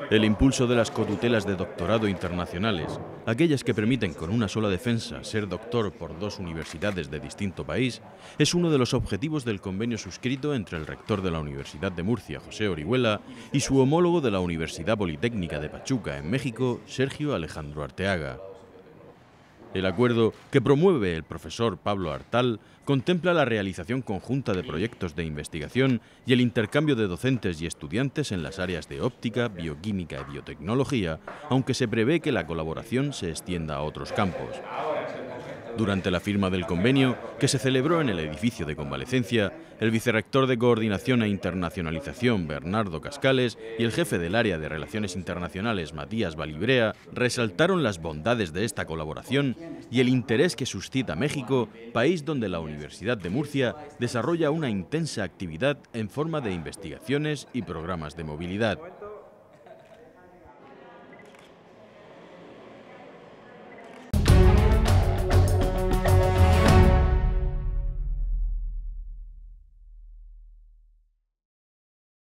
El impulso de las cotutelas de doctorado internacionales, aquellas que permiten con una sola defensa ser doctor por dos universidades de distinto país, es uno de los objetivos del convenio suscrito entre el rector de la Universidad de Murcia, José Orihuela, y su homólogo de la Universidad Politécnica de Pachuca, en México, Sergio Alejandro Arteaga. El acuerdo, que promueve el profesor Pablo Artal, contempla la realización conjunta de proyectos de investigación y el intercambio de docentes y estudiantes en las áreas de óptica, bioquímica y biotecnología, aunque se prevé que la colaboración se extienda a otros campos. Durante la firma del convenio, que se celebró en el edificio de convalecencia, el vicerrector de Coordinación e Internacionalización, Bernardo Cascales, y el jefe del área de Relaciones Internacionales, Matías Balibrea, resaltaron las bondades de esta colaboración y el interés que suscita México, país donde la Universidad de Murcia desarrolla una intensa actividad en forma de investigaciones y programas de movilidad.